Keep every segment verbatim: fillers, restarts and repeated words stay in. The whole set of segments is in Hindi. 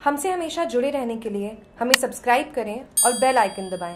हमसे हमेशा जुड़े रहने के लिए हमें सब्सक्राइब करें और बेल आइकन दबाएं।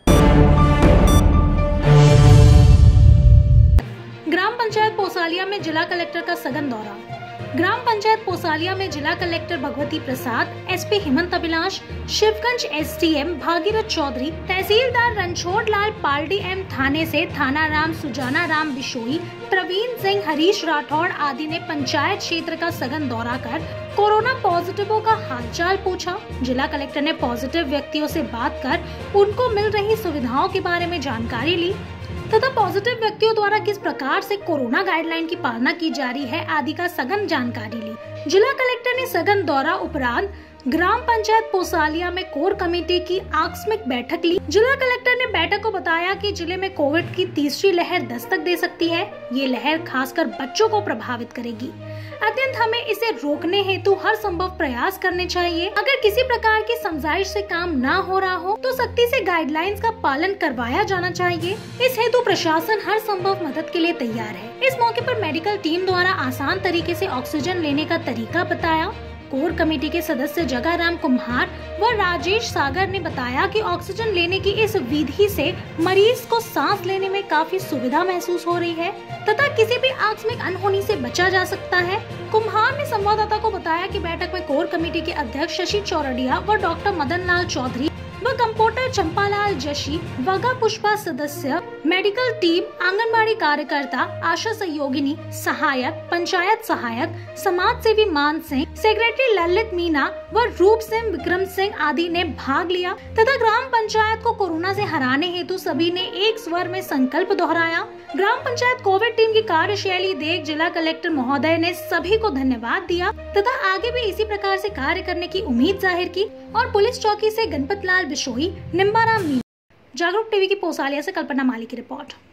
ग्राम पंचायत पोसालिया में जिला कलेक्टर का सघन दौरा। ग्राम पंचायत पोसालिया में जिला collector Bhagwati Prasad, SP Hemant Abhilash, Shivganj SDM Bhagirath Chaudhary, tehsildar Ranchhod Lal Paldi M थाने से थाना राम सुजाना राम बिशोई, प्रवीण सिंह, हरीश राठौड़ आदि ने पंचायत क्षेत्र का सघन दौरा कर कोरोना पॉजिटिवों का हालचाल पूछा। जिला कलेक्टर ने पॉजिटिव व्यक्तियों से बात कर उनको मिल रही सुविधाओं के बारे में जानकारी ली तथा पॉजिटिव व्यक्तियों द्वारा किस प्रकार से कोरोना गाइडलाइन की पालना की जा रही है आदि का सघन जानकारी ली। जिला कलेक्टर ने सघन दौरा उपरांत ग्राम पंचायत पोसालिया में कोर कमेटी की आकस्मिक बैठक ली। जिला कलेक्टर ने बैठक को बताया कि जिले में कोविड की तीसरी लहर दस्तक दे सकती है। ये लहर खासकर बच्चों को प्रभावित करेगी। अत्यंत हमें इसे रोकने हेतु हर संभव प्रयास करने चाहिए। अगर किसी प्रकार की समझाइश से काम न हो रहा हो तो सख्ती से गाइडलाइंस का पालन करवाया जाना चाहिए। इस हेतु प्रशासन हर संभव मदद के लिए तैयार है। इस मौके पर मेडिकल टीम द्वारा आसान तरीके से ऑक्सीजन लेने का तरीका बताया। कोर कमेटी के सदस्य जगाराम कुम्हार व राजेश सागर ने बताया कि ऑक्सीजन लेने की इस विधि से मरीज को सांस लेने में काफी सुविधा महसूस हो रही है तथा किसी भी आकस्मिक अनहोनी से बचा जा सकता है। कुम्हार ने संवाददाता को बताया कि बैठक में कोर कमेटी के अध्यक्ष शशि चौरडिया व डॉक्टर मदन लाल चौधरी व कंपाउंडर चंपालाल जशी, वगा पुष्पा सदस्य, मेडिकल टीम, आंगनबाड़ी कार्यकर्ता, आशा सहयोगिनी, सहायक, पंचायत सहायक, समाज सेवी मान सिंह, सेक्रेटरी ललित मीना व रूप सिंह, विक्रम सिंह आदि ने भाग लिया तथा ग्राम पंचायत को कोरोना से हराने हेतु सभी ने एक स्वर में संकल्प दोहराया। ग्राम पंचायत कोविड टीम की कार्यशैली देख जिला कलेक्टर महोदय ने सभी को धन्यवाद दिया तथा आगे भी इसी प्रकार से कार्य करने की उम्मीद जाहिर की। और पुलिस चौकी से गणपत लाल बिशोई, निम्बाराम मीना। जागरूक टीवी की पोसालिया से कल्पना माली की रिपोर्ट।